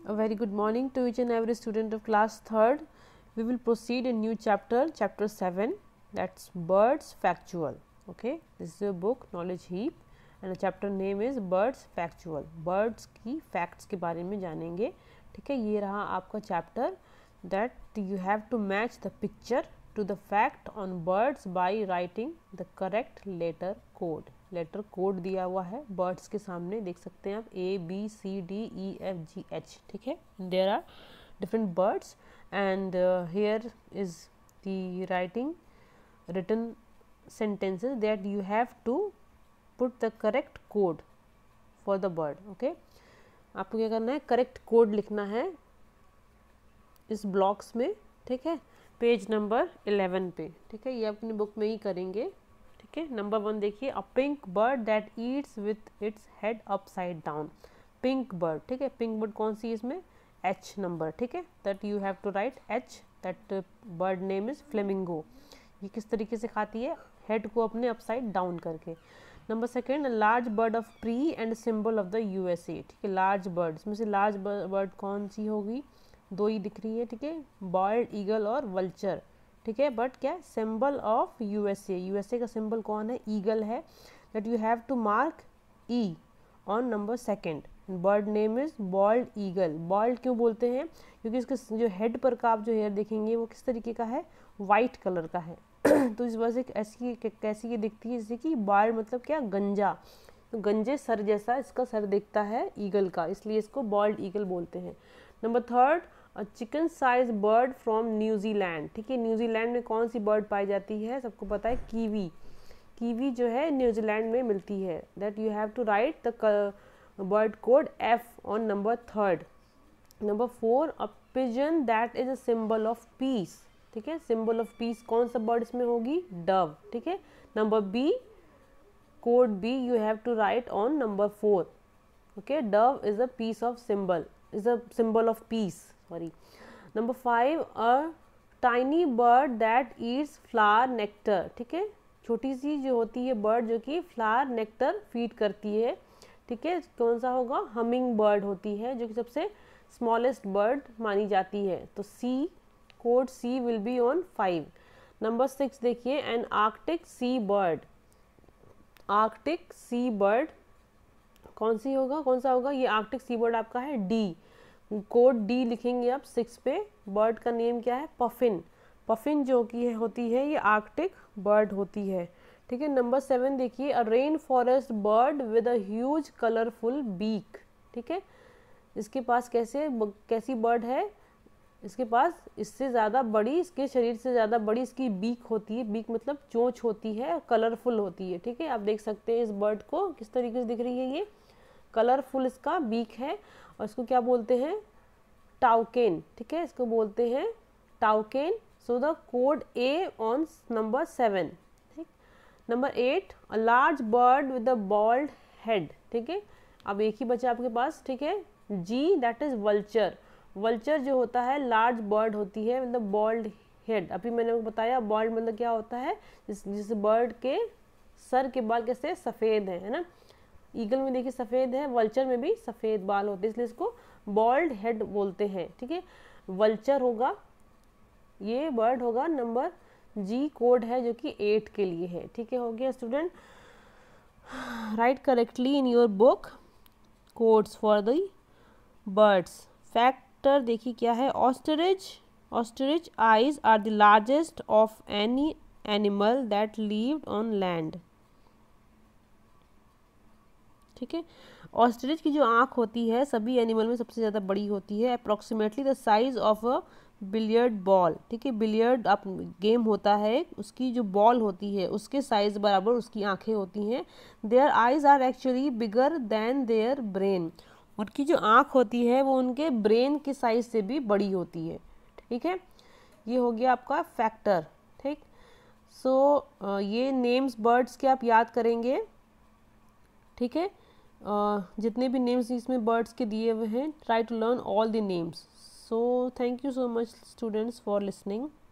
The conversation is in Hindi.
A very good morning to each and every student of class 3rd. We will proceed in new chapter, chapter 7, that's birds factual. Okay, this is a book knowledge heap and the chapter name is birds factual. Birds की facts के बारे में जानेंगे. ठीक है, ये रहा आपका chapter that you have to match the picture to the fact on birds by writing the correct letter code. Letter code दिया हुआ है बर्ड्स के सामने, देख सकते हैं आप ABCDEFGH. ठीक है, there are different birds and here is the writing written sentences that you have to put the correct code for the bird. Okay, आपको क्या करना है, करेक्ट कोड लिखना है इस ब्लॉक्स में. ठीक है, पेज नंबर 11 पे. ठीक है, ये अपनी बुक में ही करेंगे. ठीक है, नंबर 1 देखिए, a pink bird that eats with its head upside down. Pink bird. ठीक है, पिंक बर्ड कौन सी इसमें, H नंबर. ठीक है, that you have to write H. That bird name is flamingo. ये किस तरीके से खाती है, हेड को अपने अपसाइड डाउन करके. Number 2, large bird of prey and symbol of the USA. ठीक है, लार्ज बर्ड, इसमें से लार्ज बर्ड कौन सी होगी, 2 ही दिख रही है. ठीक है, बॉल्ड ईगल और वल्चर. ठीक है, बट क्या सिंबल ऑफ USA का सिंबल कौन है, ईगल है. That you have to mark E on number 2. Bird name is bald eagle. Bald क्यों बोलते हैं, क्योंकि इसके जो हेड पर का आप जो हेयर देखेंगे वो किस तरीके का है, वाइट कलर का है. तो इस वजह से ऐसी कैसी ये दिखती है, जैसे कि बॉल्ड मतलब क्या, गंजा. तो गंजे सर जैसा इसका सर दिखता है ईगल का, इसलिए इसको बॉल्ड ईगल बोलते हैं. Number 3, chicken size bird from New Zealand. ठीक है, न्यूजीलैंड में कौन सी बर्ड पाई जाती है, सबको पता है, कीवी. कीवी जो है न्यूजीलैंड में मिलती है. That you have to write the bird code F on number 3. Number 4, a pigeon that is a symbol of peace. ठीक है, सिंबल ऑफ पीस कौन सा बर्ड इसमें होगी, डव. ठीक है, number B, code B you have to write on number 4. Okay, dove is a peace of symbol, is a symbol of peace. Sorry. Number 5, a tiny bird that eats flower nectar. ठीक है, छोटी सी जो होती है बर्ड जो कि फ्लावर नेक्टर फीड करती है. ठीक है, कौन सा होगा, हमिंग बर्ड होती है जो कि सबसे स्मॉलेस्ट बर्ड मानी जाती है. तो C, code C will be on 5. Number 6 देखिए, an Arctic sea bird. Arctic sea bird कौन सी होगा, कौन सा होगा, ये आर्कटिक सी बर्ड आपका है D. कोड D लिखेंगे आप 6 पे. बर्ड का नेम क्या है, पफिन. पफिन जो कि होती है ये आर्कटिक बर्ड होती है. ठीक है, नंबर 7 देखिए, a rain forest bird with a huge colourful beak. ठीक है, इसके पास कैसी बर्ड है, इसके पास इससे ज़्यादा बड़ी, इसके शरीर से ज़्यादा बड़ी इसकी बीक होती है. बीक मतलब चोंच होती है, कलरफुल होती है. ठीक है, आप देख सकते हैं इस बर्ड को किस तरीके से दिख रही है, ये कलरफुल इसका बीक है. और इसको क्या बोलते हैं, टाउकेन. ठीक है, इसको बोलते हैं toucan. So the code A on number 7. ठीक, number 8, a large bird with a bald head. ठीक है, अब एक ही बचा आपके पास. ठीक है, G, that is vulture. Vulture जो होता है लार्ज बर्ड होती है, मतलब बॉल्ड हेड. अभी मैंने आपको बताया बॉल्ड मतलब क्या होता है, जिस बर्ड के सर के बाल कैसे सफ़ेद है ना. ईगल में देखिए सफ़ेद है, वल्चर में भी सफ़ेद बाल होते हैं, इसलिए इसको बॉल्ड हेड बोलते हैं. ठीक है, वल्चर होगा, ये बर्ड होगा नंबर G. कोड है जो कि 8 के लिए है. ठीक है, हो गया student. Write correctly in your book codes for the birds. Factor देखिए क्या है, ostrich eyes are the largest of any animal that lived on land. ठीक है, ऑस्ट्रिच की जो आँख होती है सभी एनिमल में सबसे ज़्यादा बड़ी होती है. Approximately the size of a billiard ball. ठीक है, बिलियर्ड आप गेम होता है, उसकी जो बॉल होती है उसके साइज बराबर उसकी आँखें होती हैं. Their eyes are actually bigger than their brain. उनकी जो आँख होती है वो उनके ब्रेन के साइज से भी बड़ी होती है. ठीक है, ये हो गया आपका फैक्टर. ठीक, सो ये नेम्स बर्ड्स के आप याद करेंगे. ठीक है, जितने भी नेम्स इसमें बर्ड्स के दिए हुए हैं, try to learn all the names. So thank you so much students for listening.